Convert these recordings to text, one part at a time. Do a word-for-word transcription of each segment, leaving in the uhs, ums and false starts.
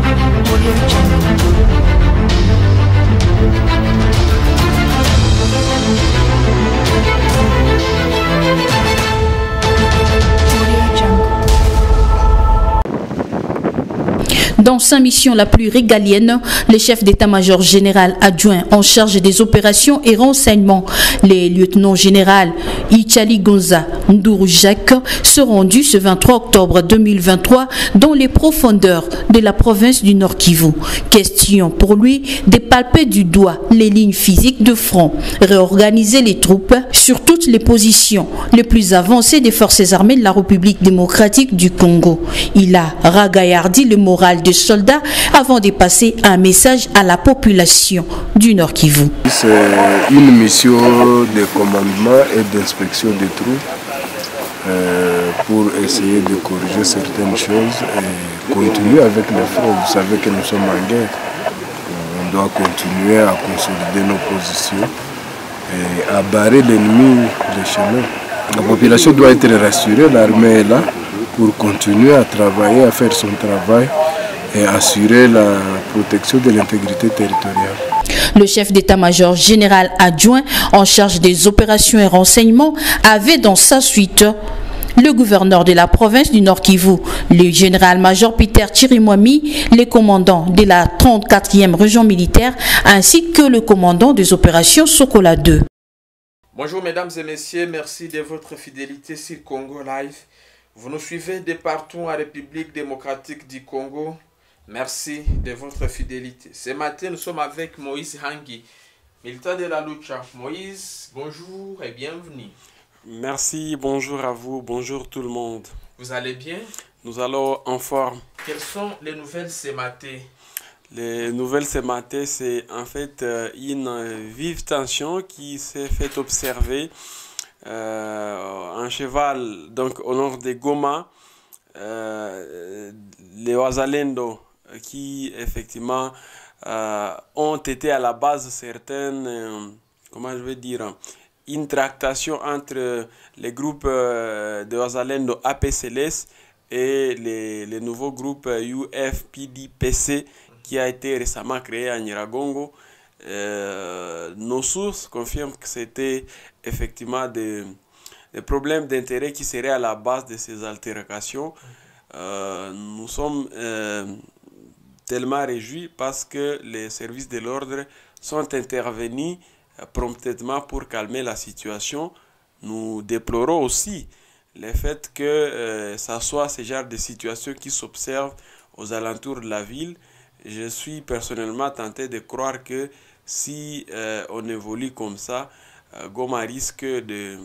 Dans sa mission la plus régalienne, le chef d'état-major général adjoint en charge des opérations et renseignements, les lieutenants général Ichali Gonza Ndourou Jacques, se rendus ce vingt-trois octobre deux mille vingt-trois dans les profondeurs de la province du Nord Kivu. Question pour lui de palper du doigt les lignes physiques de front, réorganiser les troupes sur toutes les positions les plus avancées des forces armées de la République démocratique du Congo. Il a ragaillardi le moral des soldats avant de passer un message à la population du Nord Kivu. C'est une mission de commandement et d'inspection des troupes euh, pour essayer de corriger certaines choses et continuer avec le front. Vous savez que nous sommes en guerre. On doit continuer à consolider nos positions et à barrer l'ennemi le chemin. La population doit être rassurée, l'armée est là pour continuer à travailler, à faire son travail et assurer la protection de l'intégrité territoriale. Le chef d'état-major général adjoint en charge des opérations et renseignements avait dans sa suite le gouverneur de la province du Nord Kivu, le général-major Peter Chirimwami, les commandants de la trente-quatrième région militaire, ainsi que le commandant des opérations Sokola deux. Bonjour mesdames et messieurs, merci de votre fidélité sur Congo Live. Vous nous suivez de partout en République démocratique du Congo. Merci de votre fidélité. Ce matin, nous sommes avec Moïse Hangi, militant de la lucha. Moïse, bonjour et bienvenue. Merci, bonjour à vous, bonjour tout le monde. Vous allez bien? Nous allons en forme. Quelles sont les nouvelles ce matin? Les nouvelles ce matin, c'est en fait euh, une vive tension qui s'est fait observer euh, un cheval donc au nord de Goma, euh, les Wazalendo, qui effectivement euh, ont été à la base certaines, euh, comment je vais dire, une tractation entre les groupes euh, de Wazalendo A P C L S et les, les nouveaux groupes U F P D P C qui a été récemment créé à Nyiragongo. Euh, nos sources confirment que c'était effectivement des, des problèmes d'intérêt qui seraient à la base de ces altérations. Euh, nous sommes euh, tellement réjouis parce que les services de l'ordre sont intervenus promptement pour calmer la situation. Nous déplorons aussi le fait que euh, ça soit ce genre de situation qui s'observe aux alentours de la ville. Je suis personnellement tenté de croire que si euh, on évolue comme ça, euh, Goma risque de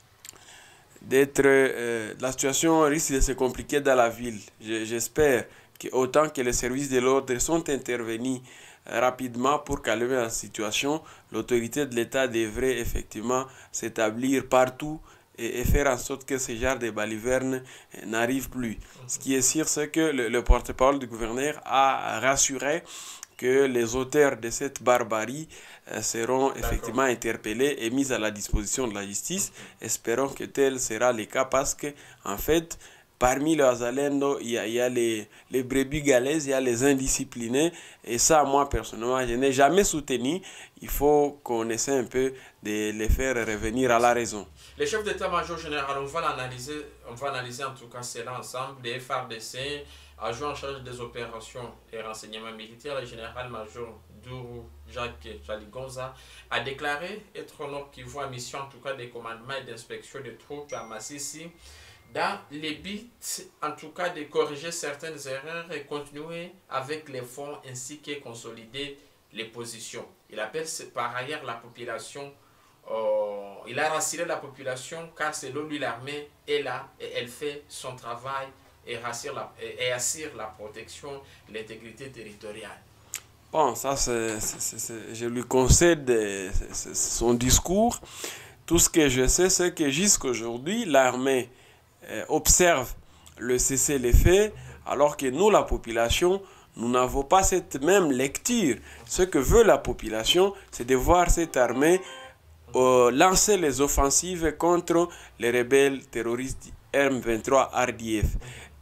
d'être euh, la situation risque de se compliquer dans la ville. J'espère que autant que les services de l'ordre sont intervenus rapidement pour calmer la situation, l'autorité de l'État devrait effectivement s'établir partout et, et faire en sorte que ce genre de balivernes n'arrive plus. Ce qui est sûr, c'est que le, le porte-parole du gouverneur a rassuré que les auteurs de cette barbarie euh, seront effectivement interpellés et mis à la disposition de la justice. Espérons que tel sera le cas parce que, en fait, parmi les Wazalendo, il y a, il y a les, les brebis galaises, il y a les indisciplinés. Et ça, moi, personnellement, je n'ai jamais soutenu. Il faut qu'on essaie un peu de les faire revenir à la raison. Les chefs d'état-major général, on va l'analyser, on va analyser en tout cas cela ensemble. Les F R D C, adjoint en charge des opérations et renseignements militaires, le général-major Ndourou Jacques Chaligonza a déclaré être au Nord Kivu en mission en tout cas des commandements et d'inspection de troupes à Massissi, dans les buts en tout cas de corriger certaines erreurs et continuer avec les fonds ainsi que consolider les positions. Il appelle par ailleurs la population, euh, il a rassuré la population car selon lui l'armée est là et elle fait son travail et assure la, et assure la protection de l'intégrité territoriale. Bon, ça, c'est, je lui concède son discours. Tout ce que je sais, c'est que jusqu'à aujourd'hui, l'armée euh, observe le cessez-le-feu, alors que nous, la population, nous n'avons pas cette même lecture. Ce que veut la population, c'est de voir cette armée euh, lancer les offensives contre les rebelles terroristes M vingt-trois R D F.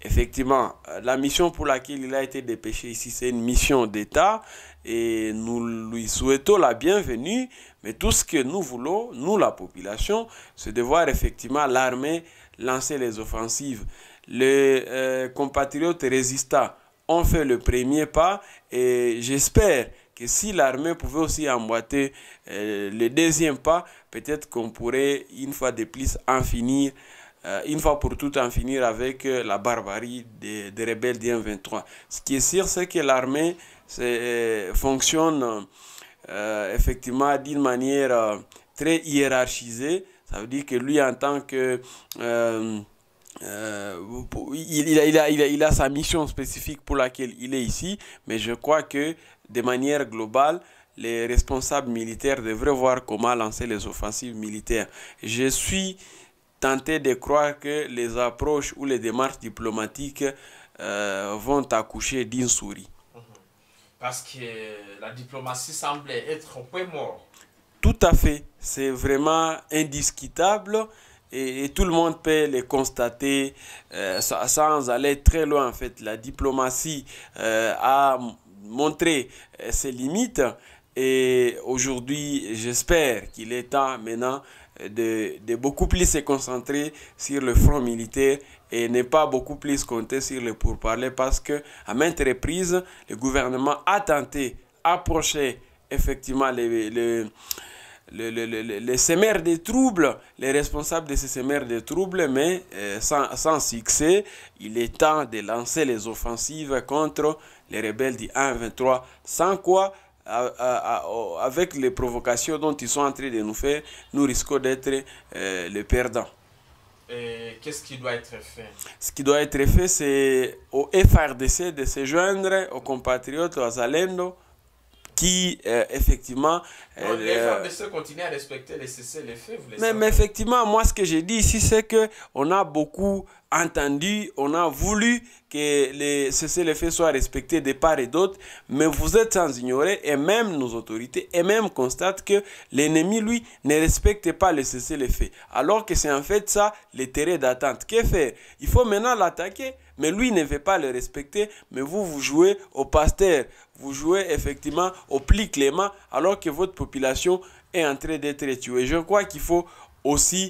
effectivement, la mission pour laquelle il a été dépêché ici, c'est une mission d'État et nous lui souhaitons la bienvenue. Mais tout ce que nous voulons, nous la population, c'est de voir effectivement l'armée lancer les offensives. Les euh, compatriotes résistants ont fait le premier pas et j'espère que si l'armée pouvait aussi emboîter euh, le deuxième pas, peut-être qu'on pourrait une fois de plus en finir, euh, une fois pour toutes en finir avec euh, la barbarie des, des rebelles du M vingt-trois. Ce qui est sûr, c'est que l'armée euh, fonctionne euh, effectivement d'une manière euh, très hiérarchisée. Ça veut dire que lui, en tant que... Euh, Euh, il, il, a, il, a, il, a, il a sa mission spécifique pour laquelle il est ici, mais je crois que de manière globale, les responsables militaires devraient voir comment lancer les offensives militaires. Je suis tenté de croire que les approches ou les démarches diplomatiques euh, vont accoucher d'une souris. Parce que la diplomatie semblait être au point mort. Tout à fait, c'est vraiment indiscutable. Et, et tout le monde peut le constater euh, sans aller très loin. En fait, la diplomatie euh, a montré euh, ses limites et aujourd'hui, j'espère qu'il est temps maintenant de, de beaucoup plus se concentrer sur le front militaire et ne pas beaucoup plus compter sur le pourparlers parce que à maintes reprises, le gouvernement a tenté d'approcher effectivement les, les Les, les, les, les semeurs de troubles, les responsables de ces semeurs de troubles, mais euh, sans, sans succès. Il est temps de lancer les offensives contre les rebelles du M vingt-trois, sans quoi, à, à, à, avec les provocations dont ils sont en train de nous faire, nous risquons d'être euh, les perdants. Qu'est-ce qui doit être fait? Ce qui doit être fait, c'est au F R D C de se joindre aux compatriotes, aux Zalendo, qui euh, effectivement euh, les F R D C continuent à respecter les cessez-le-feu. Mais, mais effectivement, moi ce que j'ai dit ici, c'est que on a beaucoup entendu, on a voulu que les cessez-le-feu soient respectés de part et d'autre, mais vous êtes sans ignorer, et même nos autorités, et même constatent que l'ennemi, lui, ne respecte pas le cessez-le-feu, alors que c'est en fait ça le terrain d'attente. Que faire? Il faut maintenant l'attaquer, mais lui ne veut pas le respecter, mais vous, vous jouez au pasteur, vous jouez effectivement au pli clément, alors que votre population est en train d'être tuée. Je crois qu'il faut aussi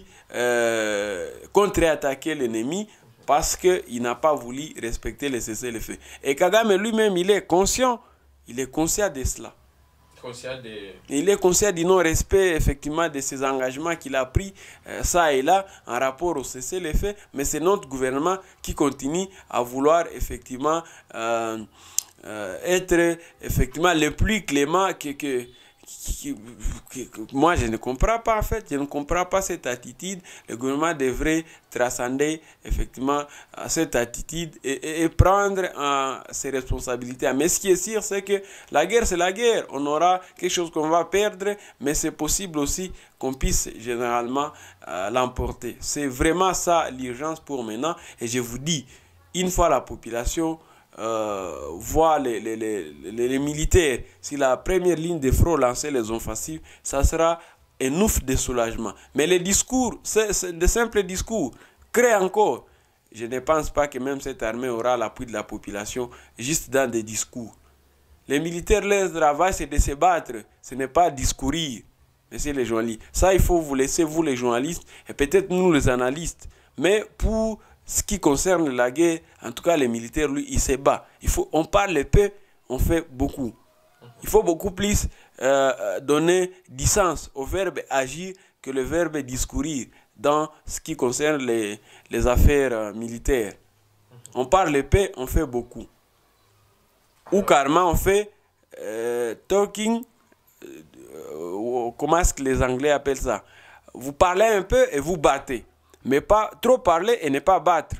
euh, contre-attaquer l'ennemi parce qu'il n'a pas voulu respecter les cessez-le-feu. Et Kagame lui-même, il est conscient, il est conscient de cela. Conscient de... Il est conscient du non-respect effectivement de ses engagements qu'il a pris euh, ça et là en rapport au cessez-le-feu, mais c'est notre gouvernement qui continue à vouloir effectivement euh, euh, être effectivement le plus clément que... que Qui, qui, qui, moi je ne comprends pas en fait, je ne comprends pas cette attitude. Le gouvernement devrait transcender effectivement cette attitude et, et, et prendre euh, ses responsabilités. Mais ce qui est sûr, c'est que la guerre c'est la guerre, on aura quelque chose qu'on va perdre, mais c'est possible aussi qu'on puisse généralement euh, l'emporter. C'est vraiment ça l'urgence pour maintenant, et je vous dis, une fois la population Euh, voir les, les, les, les, les militaires sur la première ligne de front lancer les offensives, ça sera un ouf de soulagement. Mais les discours, c'est de simples discours, créent encore. Je ne pense pas que même cette armée aura l'appui de la population juste dans des discours. Les militaires, leur travail, c'est de se battre, ce n'est pas discourir. Monsieur les journalistes, ça il faut vous laisser, vous les journalistes, et peut-être nous les analystes. Mais pour ce qui concerne la guerre, en tout cas les militaires, lui, il se bat. Il faut, on parle peu, on fait beaucoup. Il faut beaucoup plus euh, donner du sens au verbe agir que le verbe discourir dans ce qui concerne les, les affaires euh, militaires. On parle peu, on fait beaucoup. Ou carrément on fait euh, talking, euh, comment est-ce que les Anglais appellent ça? Vous parlez un peu et vous battez. Mais pas trop parler et ne pas battre.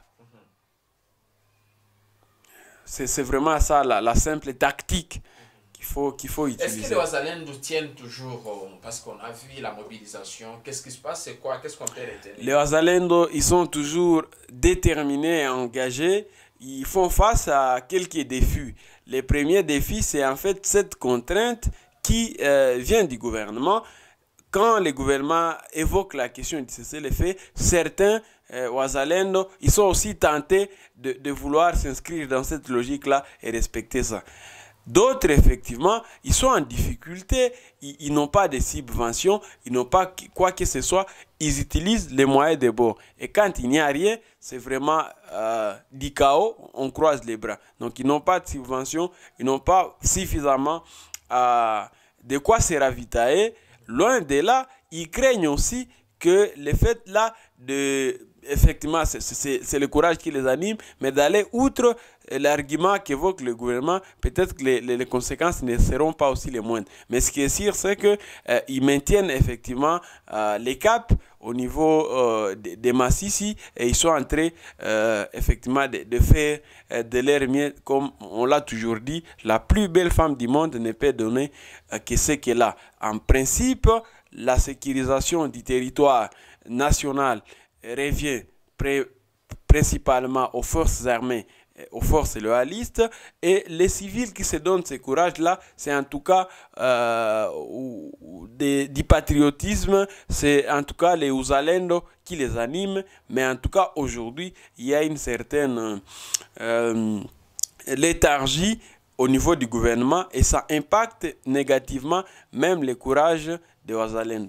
C'est vraiment ça, la, la simple tactique qu'il faut, qu'il faut utiliser. Est-ce que les Wazalendo tiennent toujours, euh, parce qu'on a vu la mobilisation, qu'est-ce qui se passe, c'est quoi, qu'est-ce qu'on peut retenir? Les Wazalendo, ils sont toujours déterminés et engagés. Ils font face à quelques défis. Les premiers défis, c'est en fait cette contrainte qui euh, vient du gouvernement. Quand le gouvernement évoque la question du cessez-le-feu, certains euh, Wazalendo, ils sont aussi tentés de, de vouloir s'inscrire dans cette logique-là et respecter ça. D'autres, effectivement, ils sont en difficulté, ils, ils n'ont pas de subventions, ils n'ont pas quoi que ce soit, ils utilisent les moyens de bord. Et quand il n'y a rien, c'est vraiment euh, du chaos, on croise les bras. Donc, ils n'ont pas de subventions, ils n'ont pas suffisamment euh, de quoi se ravitailler. Loin de là, ils craignent aussi que le fait là de... Effectivement, c'est le courage qui les anime, mais d'aller outre l'argument qu'évoque le gouvernement, peut-être que les, les, les conséquences ne seront pas aussi les moindres. Mais ce qui est sûr, c'est qu'ils euh, maintiennent effectivement euh, les caps au niveau euh, des de Massissi et ils sont en train euh, effectivement de, de faire euh, de leur mieux, comme on l'a toujours dit, la plus belle femme du monde ne peut donner euh, que ce qu'elle a. En principe, la sécurisation du territoire national revient principalement aux forces armées, aux forces loyalistes, et les civils qui se donnent ce courage-là, c'est en tout cas euh, des, du patriotisme, c'est en tout cas les Uzalendo qui les animent, mais en tout cas aujourd'hui, il y a une certaine euh, léthargie au niveau du gouvernement et ça impacte négativement même le courage des Wazalendo.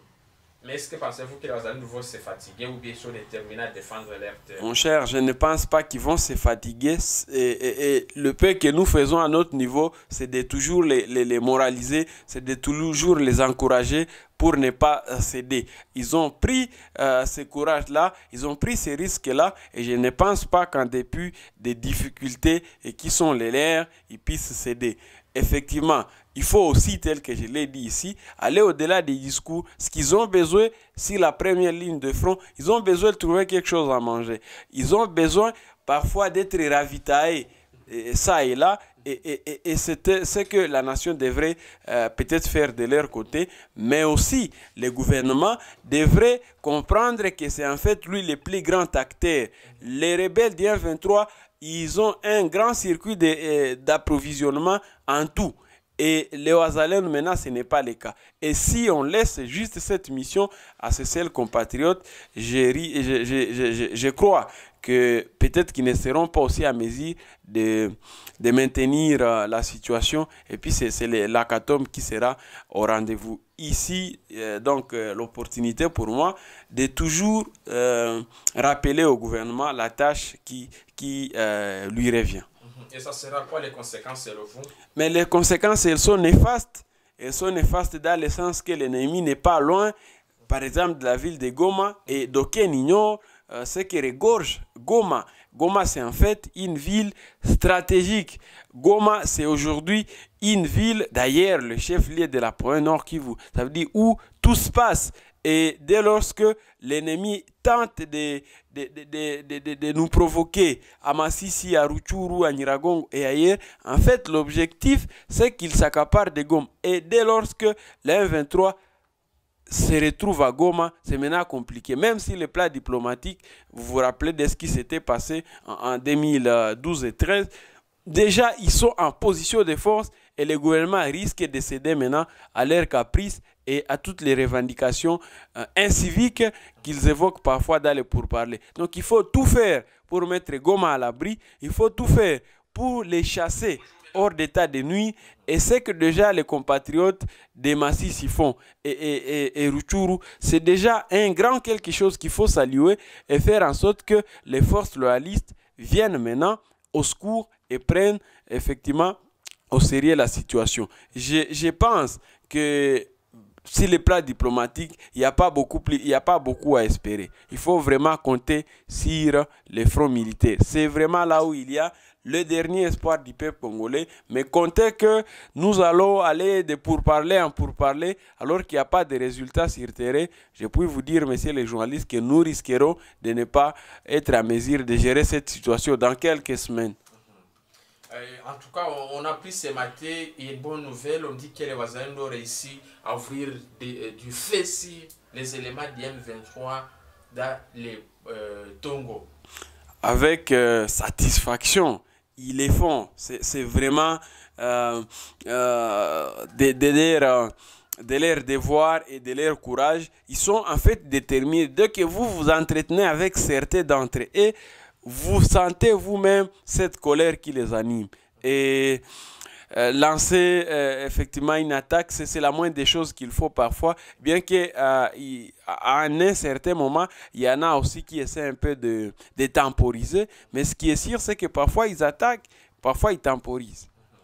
Mais est-ce que pensez-vous que les Wazalendo vont se fatiguer ou bien sont déterminés à défendre leur terre? Mon cher, je ne pense pas qu'ils vont se fatiguer. Et, et, et le peu que nous faisons à notre niveau, c'est de toujours les, les, les moraliser, c'est de toujours les encourager pour ne pas céder. Ils ont pris euh, ce courage-là, ils ont pris ces risques-là, et je ne pense pas qu'en dépit des difficultés et qui sont les leurs, ils puissent céder. Effectivement, il faut aussi, tel que je l'ai dit ici, aller au-delà des discours. Ce qu'ils ont besoin, si la première ligne de front, ils ont besoin de trouver quelque chose à manger. Ils ont besoin parfois d'être ravitaillés, et ça et là, et, et, et, et c'est ce que la nation devrait euh, peut-être faire de leur côté, mais aussi le gouvernement devrait comprendre que c'est en fait lui le plus grand acteur. Les rebelles du M vingt-trois, ils ont un grand circuit d'approvisionnement en tout. Et les Wazalendo, maintenant, ce n'est pas le cas. Et si on laisse juste cette mission à ces seuls compatriotes, je, je, je, je, je crois que peut-être qu'ils ne seront pas aussi à mesure de, de maintenir euh, la situation. Et puis, c'est l'Akatom qui sera au rendez-vous. Ici, euh, donc, euh, l'opportunité pour moi de toujours euh, rappeler au gouvernement la tâche qui, qui euh, lui revient. Et ça sera quoi les conséquences selon vous? Mais les conséquences, elles sont néfastes. Elles sont néfastes dans le sens que l'ennemi n'est pas loin, par exemple, de la ville de Goma. Et d'aucuns ignorent euh, ce qui regorge Goma. Goma, c'est en fait une ville stratégique. Goma, c'est aujourd'hui une ville, d'ailleurs, le chef-lieu de la province Nord Kivu. Ça veut dire où tout se passe. Et dès lors que l'ennemi tente de, de, de, de, de, de nous provoquer à Massissi, à Rutshuru, à Nyiragongo et ailleurs, en fait, l'objectif, c'est qu'il s'accapare de Goma. Et dès lors que le M vingt-trois se retrouve à Goma, c'est maintenant compliqué. Même si le plan diplomatique, vous vous rappelez de ce qui s'était passé en, en deux mille douze et deux mille treize, déjà, ils sont en position de force et le gouvernement risque de céder maintenant à leurs caprices et à toutes les revendications euh, inciviques qu'ils évoquent parfois dans les pourparlers. Donc il faut tout faire pour mettre Goma à l'abri, il faut tout faire pour les chasser hors d'état de nuit, et c'est que déjà les compatriotes des Massissi font et, et, et, et Rutshuru, c'est déjà un grand quelque chose qu'il faut saluer et faire en sorte que les forces loyalistes viennent maintenant au secours et prennent effectivement au sérieux la situation. Je, je pense que sur le plan diplomatique, il n'y a pas beaucoup plus, il y a pas beaucoup à espérer. Il faut vraiment compter sur les fronts militaires. C'est vraiment là où il y a le dernier espoir du peuple congolais. Mais comptez que nous allons aller de pourparler en pourparler alors qu'il n'y a pas de résultats sur terrain. Je puis vous dire, messieurs les journalistes, que nous risquerons de ne pas être à mesure de gérer cette situation dans quelques semaines. Euh, en tout cas, on a pris ce matin une bonne nouvelle. On dit que les Wazalendo ont réussi à ouvrir des, euh, du feu sur les éléments du M vingt-trois dans les euh, Tongo. Avec euh, satisfaction, ils les font. C'est vraiment euh, euh, de, de, de, de leur devoir et de leur courage. Ils sont en fait déterminés. Dès que vous vous entretenez avec certains d'entre eux, vous sentez vous-même cette colère qui les anime. Et euh, lancer euh, effectivement une attaque, c'est la moindre des choses qu'il faut parfois, bien que euh, à un certain moment, il y en a aussi qui essaient un peu de, de temporiser. Mais ce qui est sûr, c'est que parfois ils attaquent, parfois ils temporisent.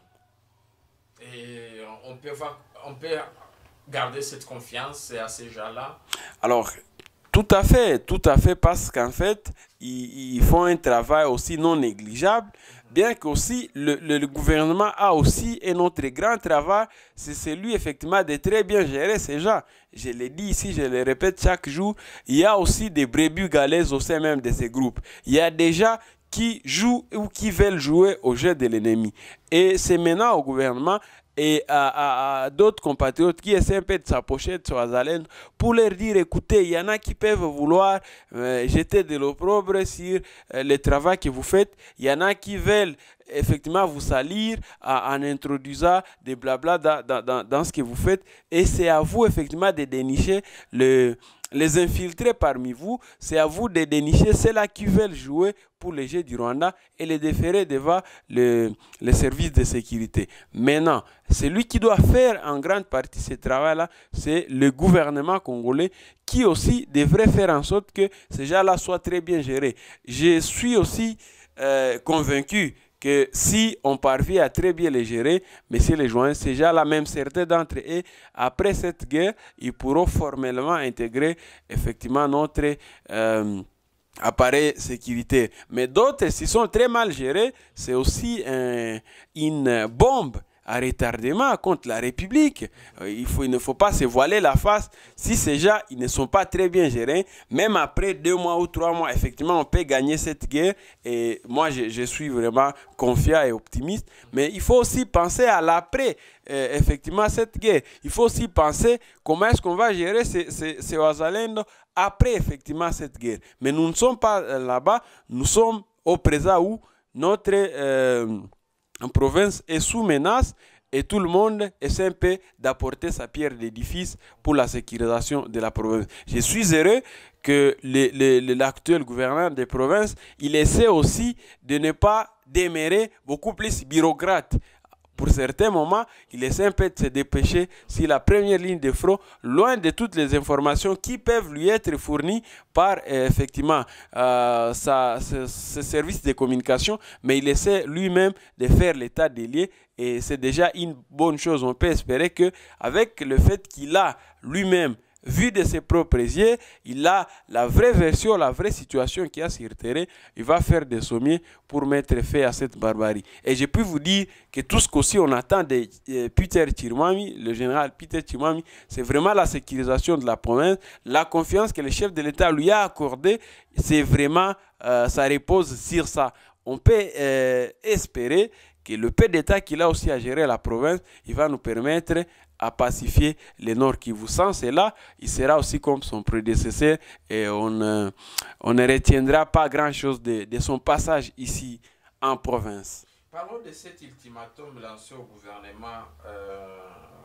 Et on peut, on peut garder cette confiance à ces gens-là? Alors, tout à fait, tout à fait, parce qu'en fait, ils, ils font un travail aussi non négligeable, bien qu'aussi le, le, le gouvernement a aussi un autre grand travail, c'est celui effectivement de très bien gérer ces gens. Je l'ai dit ici, je le répète chaque jour, il y a aussi des brebis galeuses au sein même de ces groupes. Il y a des gens qui jouent ou qui veulent jouer au jeu de l'ennemi. Et c'est maintenant au gouvernement et à, à, à d'autres compatriotes qui essaient un peu de s'approcher de Swaziland pour leur dire, écoutez, il y en a qui peuvent vouloir euh, jeter de l'opprobre sur euh, le travail que vous faites. Il y en a qui veulent effectivement vous salir à, en introduisant des blabla dans, dans, dans, dans ce que vous faites. Et c'est à vous effectivement de dénicher le... les infiltrer parmi vous, c'est à vous de dénicher ceux-là qui veulent jouer pour les jeux du Rwanda et les déférer devant le, les services de sécurité. Maintenant, celui qui doit faire en grande partie ce travail-là, c'est le gouvernement congolais qui aussi devrait faire en sorte que ces gens-là soient très bien gérés. Je suis aussi euh, convaincu que si on parvient à très bien les gérer, messieurs les joints, ces gens-là, même certains d'entre eux, après cette guerre, ils pourront formellement intégrer effectivement notre euh, appareil sécuritaire. Mais d'autres, s'ils sont très mal gérés, c'est aussi un, une bombe à retardement contre la République. Il, faut, il ne faut pas se voiler la face. Si ces gens ils ne sont pas très bien gérés, même après deux mois ou trois mois, effectivement, on peut gagner cette guerre. Et moi, je, je suis vraiment confiant et optimiste. Mais il faut aussi penser à l'après, euh, effectivement, cette guerre. Il faut aussi penser comment est-ce qu'on va gérer ces, ces, ces Wazalendo après, effectivement, cette guerre. Mais nous ne sommes pas là-bas. Nous sommes au présent où notre... Euh, en province est sous menace et tout le monde essaie un peu d'apporter sa pierre d'édifice pour la sécurisation de la province. Je suis heureux que l'actuel gouverneur des provinces, il essaie aussi de ne pas demeurer beaucoup plus bureaucrate. Pour certains moments, il essaie un peu de se dépêcher sur la première ligne de front, loin de toutes les informations qui peuvent lui être fournies par euh, effectivement euh, sa, ce, ce service de communication, mais il essaie lui-même de faire l'état des lieux et c'est déjà une bonne chose. On peut espérer que avec le fait qu'il a lui-même vu de ses propres yeux, il a la vraie version, la vraie situation qui a sur le terrain. Il va faire des sommiers pour mettre fin à cette barbarie. Et je peux vous dire que tout ce qu'aussi on attend de euh, Peter Chirimwami, le général Peter Chirimwami, c'est vraiment la sécurisation de la province, la confiance que le chef de l'État lui a accordée, c'est vraiment, euh, ça repose sur ça. On peut euh, espérer que le peu d'État qu'il a aussi à gérer la province, il va nous permettre à pacifier le Nord Kivu. Sans cela, il sera aussi comme son prédécesseur et on, euh, on ne retiendra pas grand-chose de, de son passage ici en province. Parlons de cet ultimatum lancé au gouvernement euh,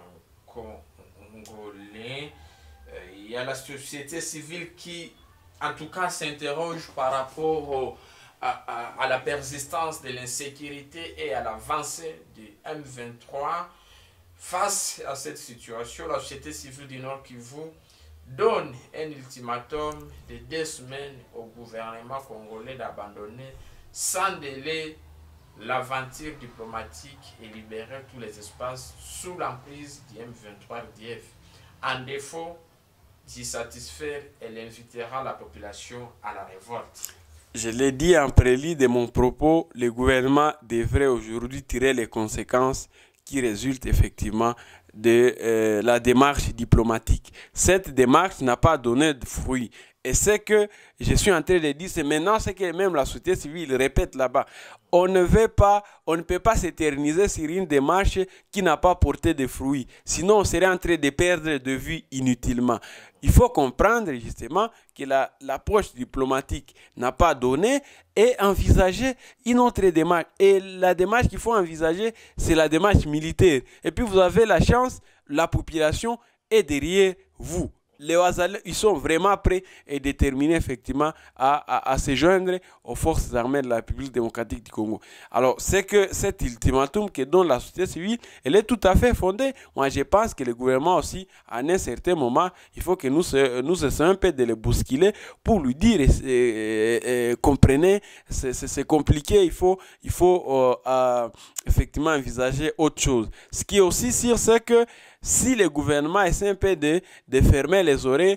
congolais. Euh, il y a la société civile qui, en tout cas, s'interroge par rapport au, à, à, à la persistance de l'insécurité et à l'avancée du M vingt-trois. Face à cette situation, la société civile du Nord Kivu donne un ultimatum de deux semaines au gouvernement congolais d'abandonner sans délai l'aventure diplomatique et libérer tous les espaces sous l'emprise du M vingt-trois R D F. En défaut d'y satisfaire, elle invitera la population à la révolte. Je l'ai dit en prélude de mon propos, le gouvernement devrait aujourd'hui tirer les conséquences qui résulte effectivement de euh, la démarche diplomatique. Cette démarche n'a pas donné de fruits. Et c'est que je suis en train de dire, c'est maintenant ce que même la société civile répète là-bas. On ne veut pas, on ne peut pas s'éterniser sur une démarche qui n'a pas porté de fruits. Sinon, on serait en train de perdre de vue inutilement. Il faut comprendre justement que l'approche la, diplomatique n'a pas donné et envisager une autre démarche. Et la démarche qu'il faut envisager, c'est la démarche militaire. Et puis vous avez la chance, la population est derrière vous. Les Ouazalais, ils sont vraiment prêts et déterminés effectivement à, à, à se joindre aux forces armées de la République démocratique du Congo. Alors, c'est que cet ultimatum que donne la société civile, elle est tout à fait fondée. Moi, je pense que le gouvernement aussi, à un certain moment, il faut que nous, nous essayons un peu de le bousculer pour lui dire, et, et, et, comprenez, c'est compliqué, il faut, il faut euh, euh, effectivement envisager autre chose. Ce qui est aussi sûr, c'est que si le gouvernement essaie un peu de, de fermer les oreilles,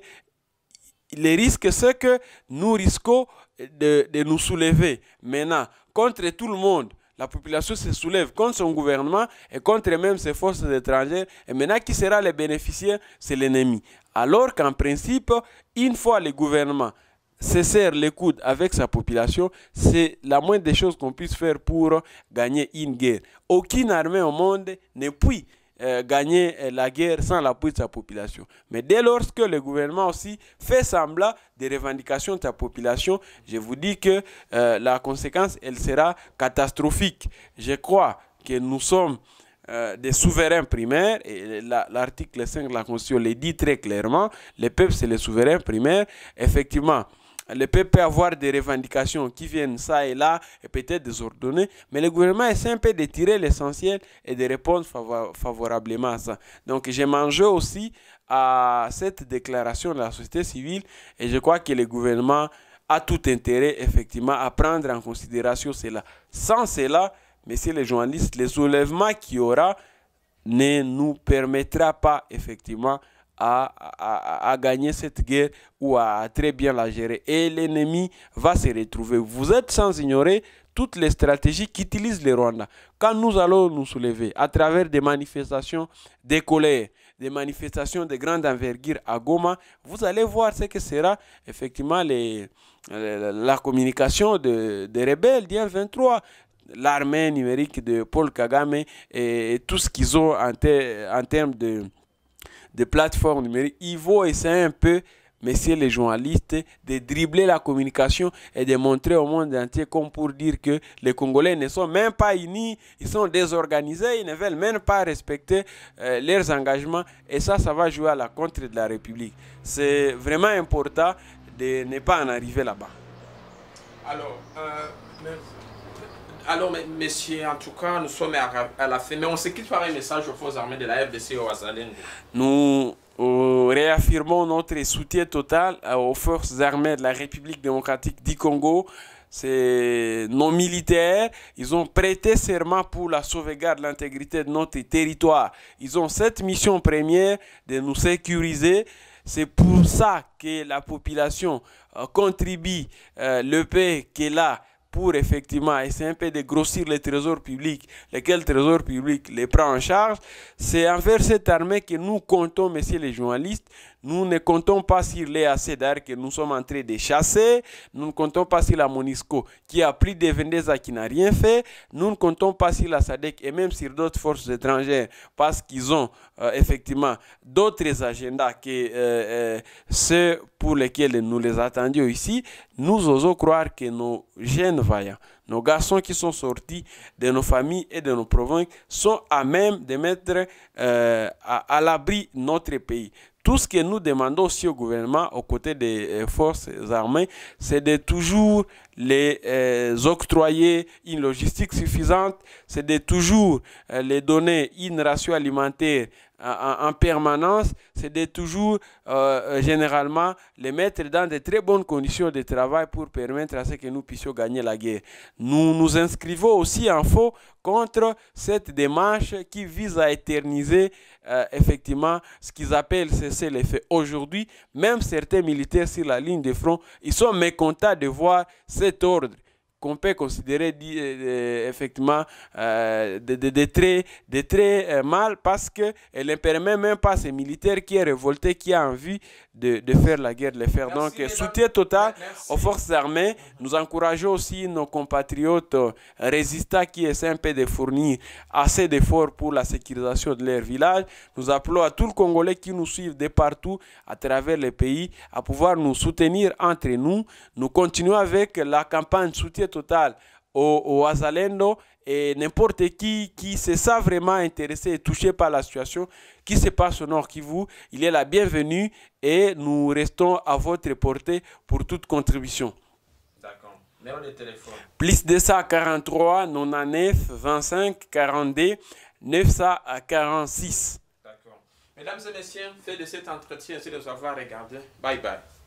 le risque c'est que nous risquons de, de nous soulever. Maintenant, contre tout le monde, la population se soulève contre son gouvernement et contre même ses forces étrangères. Et maintenant, qui sera le bénéficiaire? C'est l'ennemi. Alors qu'en principe, une fois le gouvernement se serre les coudes avec sa population, c'est la moindre des choses qu'on puisse faire pour gagner une guerre. Aucune armée au monde ne peut Euh, gagner euh, la guerre sans l'appui de sa population. Mais dès lors que le gouvernement aussi fait semblant des revendications de sa population, je vous dis que euh, la conséquence, elle sera catastrophique. Je crois que nous sommes euh, des souverains primaires, et l'article cinq de la Constitution le dit très clairement, le peuple c'est le souverain primaire. Effectivement, le peuple peut avoir des revendications qui viennent ça et là et peut-être désordonnées, mais le gouvernement essaie un peu de tirer l'essentiel et de répondre favorablement à ça. Donc j'ai mangé aussi à cette déclaration de la société civile et je crois que le gouvernement a tout intérêt effectivement à prendre en considération cela. Sans cela, messieurs les journalistes, le soulèvement qu'il y aura ne nous permettra pas effectivement À, à, à gagner cette guerre ou à très bien la gérer. Et l'ennemi va se retrouver. Vous êtes sans ignorer toutes les stratégies qu'utilise le Rwanda. Quand nous allons nous soulever à travers des manifestations de colère, des manifestations de grande envergure à Goma, vous allez voir ce que sera effectivement les, la communication de, des rebelles d'I M vingt-trois. L'armée numérique de Paul Kagame et, et tout ce qu'ils ont en, ter, en termes de de plateformes numériques, ils vont essayer un peu, messieurs les journalistes, de dribbler la communication et de montrer au monde entier comme pour dire que les Congolais ne sont même pas unis, ils sont désorganisés, ils ne veulent même pas respecter euh, leurs engagements et ça, ça va jouer à la contre de la République. C'est vraiment important de ne pas en arriver là-bas. Alors, euh, Alors, messieurs, en tout cas, nous sommes à la fin, mais on se quitte par un message aux forces armées de la R D C au Ouazalais. Nous euh, réaffirmons notre soutien total aux forces armées de la République démocratique du Congo. C'est nos militaires, ils ont prêté serment pour la sauvegarde de l'intégrité de notre territoire. Ils ont cette mission première de nous sécuriser. C'est pour ça que la population euh, contribue euh, le paix qu'elle a pour effectivement essayer un peu de grossir le trésor public, lequel trésor public les prend en charge. C'est envers cette armée que nous comptons, messieurs les journalistes. Nous ne comptons pas sur les A C D A R que nous sommes en train de chasser. Nous ne comptons pas sur la MONUSCO qui a pris des Vendeza qui n'a rien fait. Nous ne comptons pas sur la S A D C et même sur d'autres forces étrangères parce qu'ils ont euh, effectivement d'autres agendas que euh, euh, ceux pour lesquels nous les attendions ici. Nous osons croire que nos jeunes vaillants, nos garçons qui sont sortis de nos familles et de nos provinces sont à même de mettre euh, à, à l'abri notre pays. Tout ce que nous demandons aussi au gouvernement, aux côtés des euh, forces armées, c'est de toujours les euh, octroyer une logistique suffisante, c'est de toujours euh, les donner une ration alimentaire en, en permanence, c'est de toujours euh, généralement les mettre dans de très bonnes conditions de travail pour permettre à ce que nous puissions gagner la guerre. Nous nous inscrivons aussi en faux contre cette démarche qui vise à éterniser euh, effectivement ce qu'ils appellent cesser les faits. Aujourd'hui, même certains militaires sur la ligne de front, ils sont mécontents de voir cet ordre qu'on peut considérer euh, effectivement euh, de, de, de très, de très euh, mal parce qu'elle ne permet même pas à ces militaires qui est révolté, qui a envie de, de faire la guerre, de le faire. Merci, donc, soutien total Merci. aux forces armées. Nous encourageons aussi nos compatriotes euh, résistants qui essaient un peu de fournir assez d'efforts pour la sécurisation de leur village. Nous appelons à tous les Congolais qui nous suivent de partout à travers le pays à pouvoir nous soutenir entre nous. Nous continuons avec la campagne soutien total au, au Wazalendo et n'importe qui qui se sent vraiment intéressé et touché par la situation qui se passe au Nord Kivu, il est la bienvenue et nous restons à votre portée pour toute contribution. D'accord. Numéro de téléphone. Plus deux cent quarante-trois, quatre-vingt-neuf, vingt-cinq, quarante-deux, neuf cent quarante-six. D'accord. Mesdames et messieurs, fait de cet entretien, merci de nous avoir regardé. Bye bye.